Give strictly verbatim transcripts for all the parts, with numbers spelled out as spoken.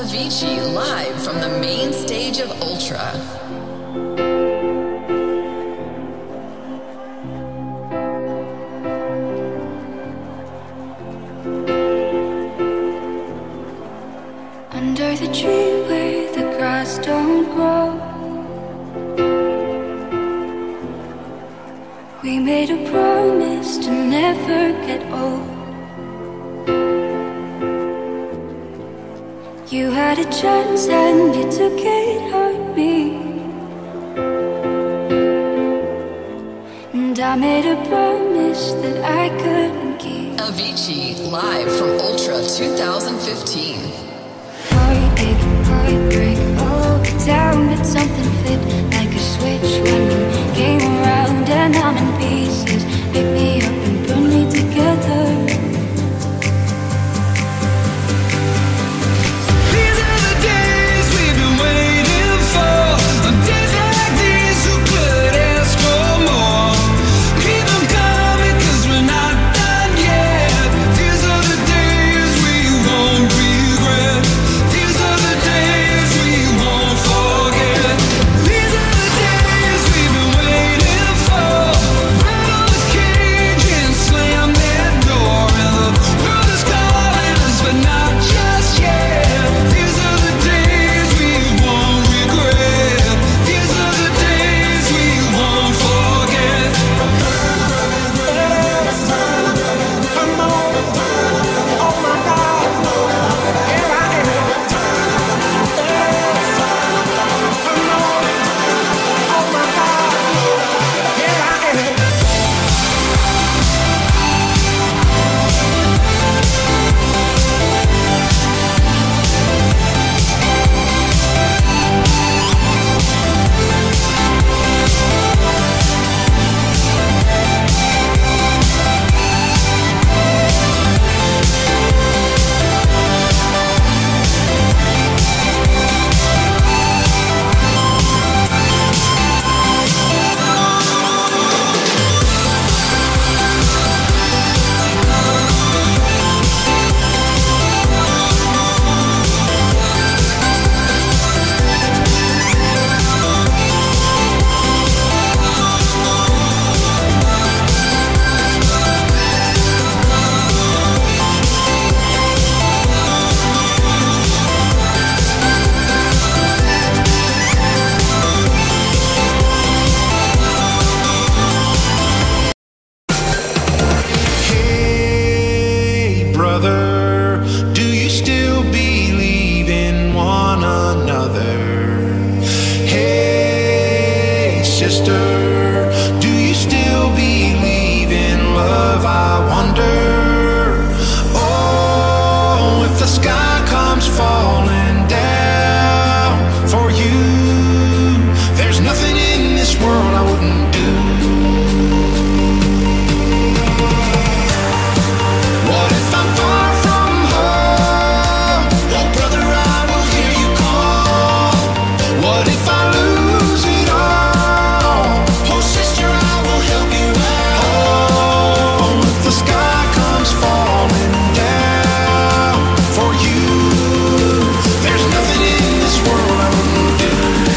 Avicii live from the main stage of Ultra. Under the tree where the grass don't grow, we made a promise to never get old. You had a chance and you took it, hurt me. And I made a promise that I couldn't keep. Avicii live from Ultra twenty fifteen. Heartache, heartbreak, all over town, but something flipped like a switch when you came around. And I'm in pieces, pick me up and put me together. These are the days we've been waiting for. On days like these, who could ask for more? Keep them coming, cause we're not done yet. These are the days we won't regret. These are the days we won't forget. These are the days we've been waiting for. Rattle the cage and slam that door. And the world is calling us, but not just yet. These are the days we won't regret. These are the days we won't forget. Hey, brother, do you still believe in one another? Hey, sister, do you still believe in love? I wonder. Oh, if the sky comes falling down for you, there's nothing in this world I wouldn't do. What if I'm far from home? Oh, brother, I will hear you call. What if I lose it all? Oh, sister, I will help you out. Oh, if the sky comes falling down for you, there's nothing in this world I wouldn't do.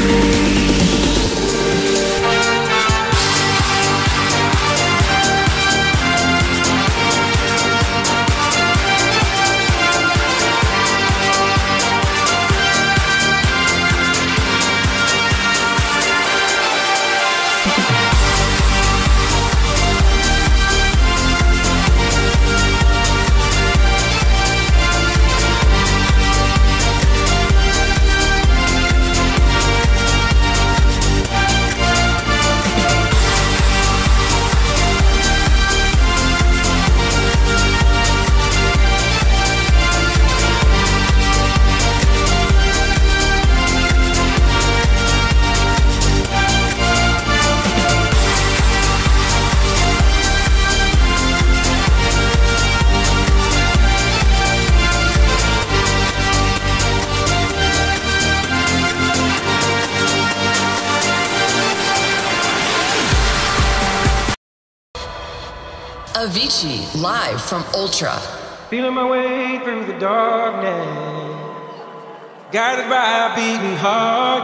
Avicii live from Ultra. Feeling my way through the darkness, guided by a beating heart.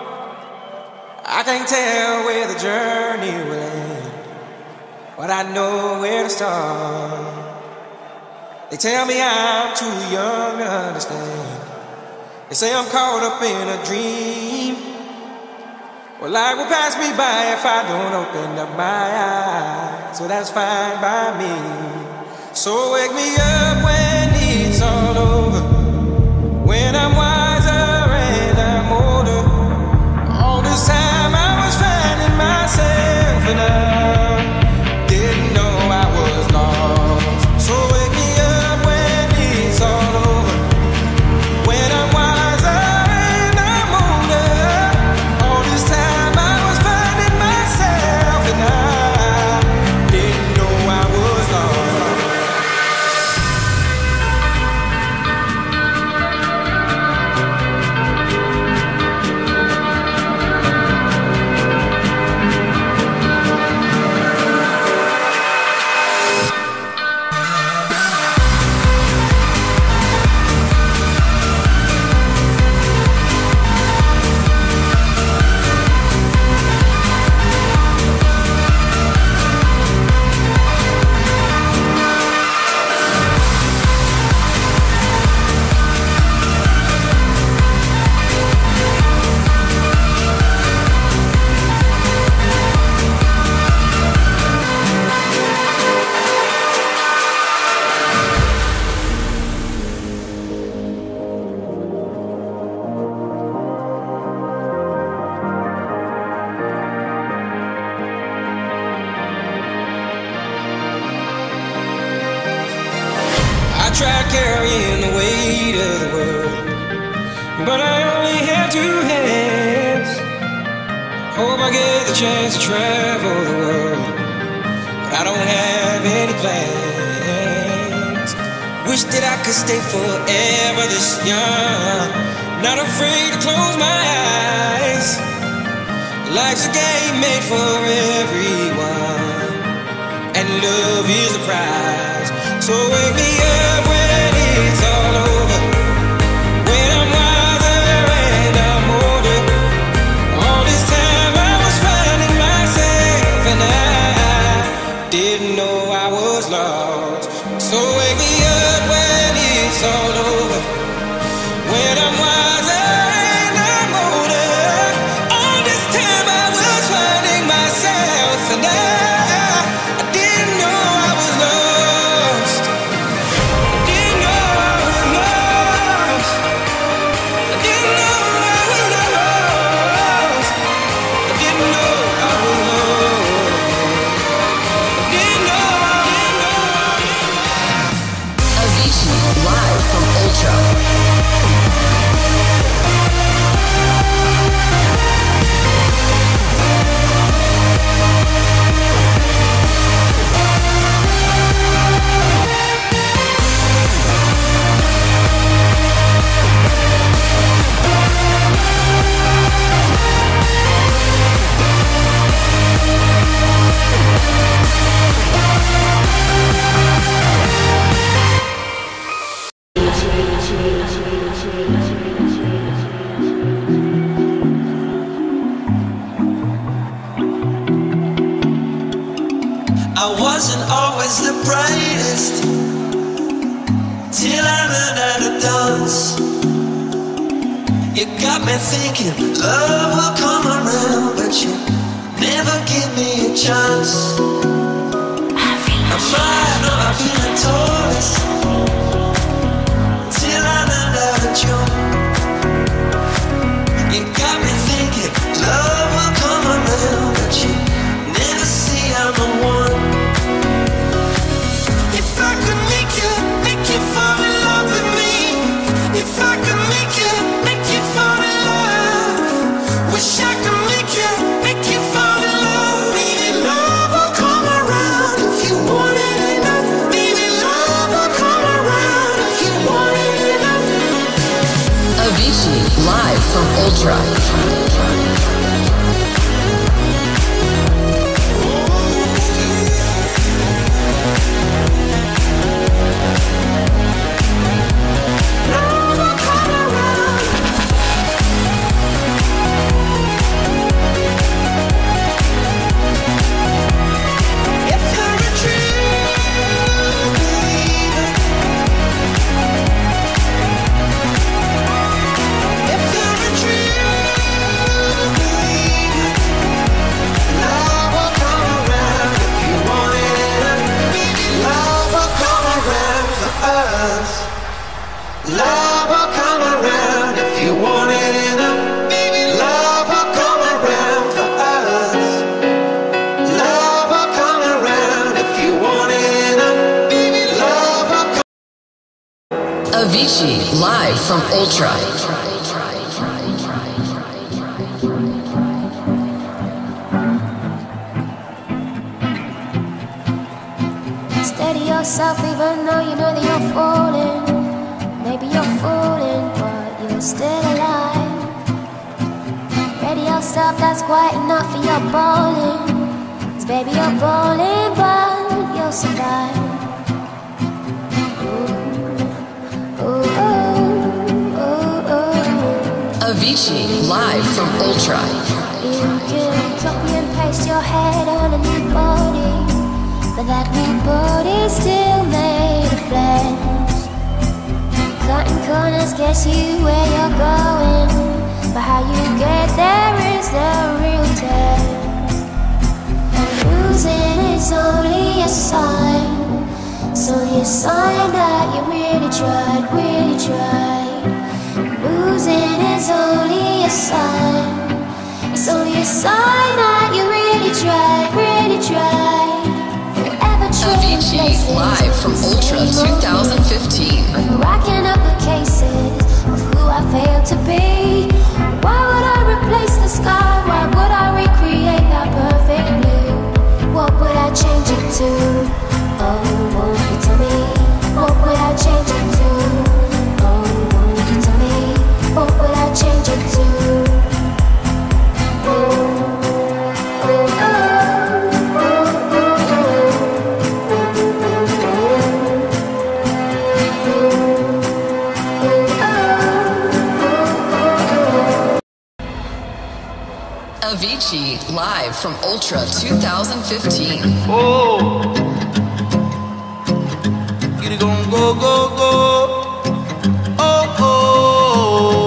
I can't tell where the journey will end, but I know where to start. They tell me I'm too young to understand. They say I'm caught up in a dream. Well, life will pass me by if I don't open up my eyes, so that's fine by me. So wake me up when it's all over, when I'm wiser and I'm older. All this time I was finding myself and I didn't know I was lost. So wake me up when it's all over, when I'm wiser and I'm older. All this time I was finding myself and I didn't know I was lost. I tried carrying the weight of the world, but I only have two hands. Hope I get the chance to travel the world, but I don't have any plans. Wish that I could stay forever this young, not afraid to close my eyes. Life's a game made for everyone, and love is the prize. So wake me up when it's all over, when I'm wiser and I'm older. All this time I was finding myself and I didn't know I was lost. So wake me up when it's all over, when I'm wiser and I'm older. All this time I was finding myself and I, I didn't know I was lost. Live from Ultra. I wasn't always the brightest, till I learned how to dance. You got me thinking love will come around, but you never give me a chance. I might not have been the tallest, till I learned how to jump. You got me thinking love will come around, but you never see I'm the one. If I could make you, make you fall in love with me. If I could make you, make you fall in love. Wish I could make you, make you fall in love. Maybe love will come. Avicii, live from Ultra. Steady yourself even though you know that you're falling. Maybe you're falling, but you're still alive. Ready yourself, that's quite enough for your bowling. 'Cause baby, you're bowling, but you'll survive. Ooh, ooh, ooh, ooh, ooh. Avicii, live from Ultra. You can copy and paste your head on a new body, but that new body's still made of flesh. Cutting corners gets you where you're going, but how you get there is the real test. And losing is only a sign. It's only a sign that you really tried, really tried. Losing is only a sign. It's only a sign that you really tried, really tried. Avicii, live from Ultra twenty fifteen. I'm racking up the cases of who I failed to be. Why would I replace the sky? Why would I recreate that perfect blue? What would I change it to? Oh, won't you tell me? What would I change it to? Oh, won't you tell me? What would I change it to? Oh, oh, oh. Avicii, live from Ultra twenty fifteen. Oh, get it gon' go, go, go. Oh, oh.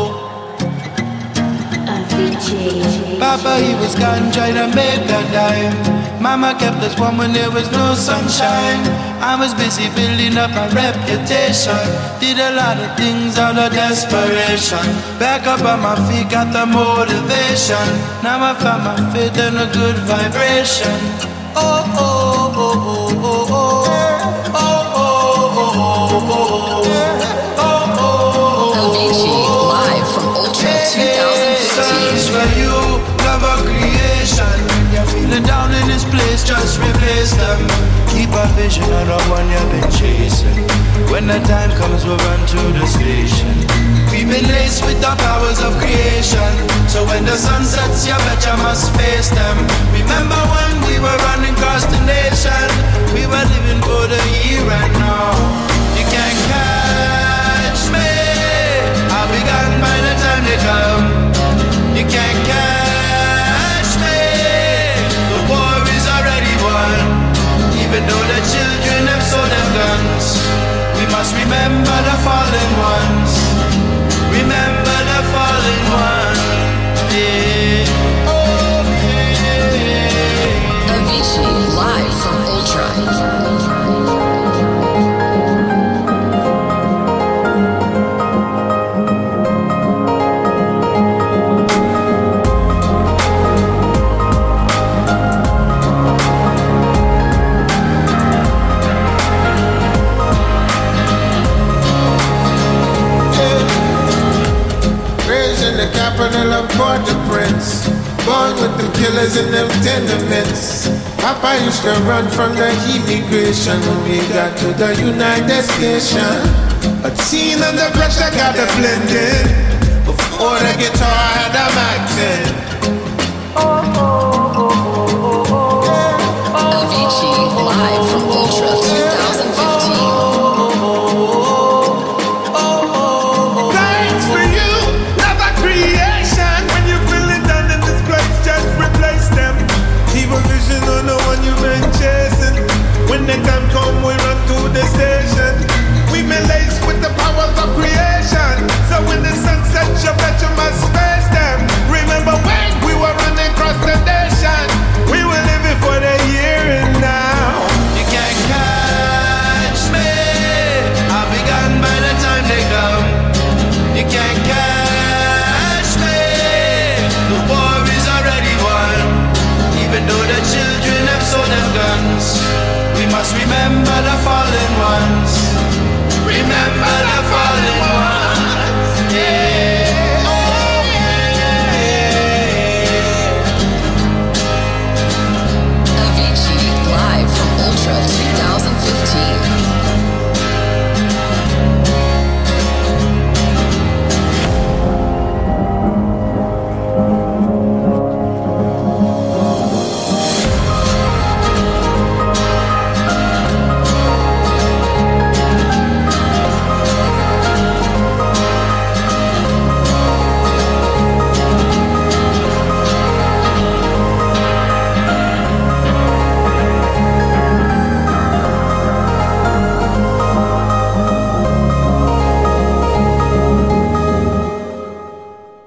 Avicii. Papa, he was gone trying to make a dime. Mama kept us warm when there was no sunshine. I was busy building up my reputation. Did a lot of things out of desperation. Back up on my feet, got the motivation. Now I found my faith and a good vibration. Oh, oh, oh, oh, oh, oh. Oh, oh, oh, oh, oh. Oh, oh. Avicii, live from Ultra twenty fifteen. Songs for you, love of creation. When you're feeling down in this place, just replace them. Keep a vision of the one you've been chasing. When the time comes, we'll run to the station. We've been laced with the powers of creation. So when the sun sets, you bet you must face them. Remember when we were running across the nation? We were living for the here and now. You can't catch me. I'll be gone by the time they come. You can't catch me. The war is already won. Even though the children have sold their guns, we must remember the fallen ones. Remember the fallen ones. Yeah. Oh, yeah. Avicii, live from Ultra. Capital of Port-au-Prince, born with them killers in them tenements. Papa used to run from the immigration when we got to the United Station. But seeing under pressure got to blend in. Before the guitar had a Mac ten. Oh, oh, oh.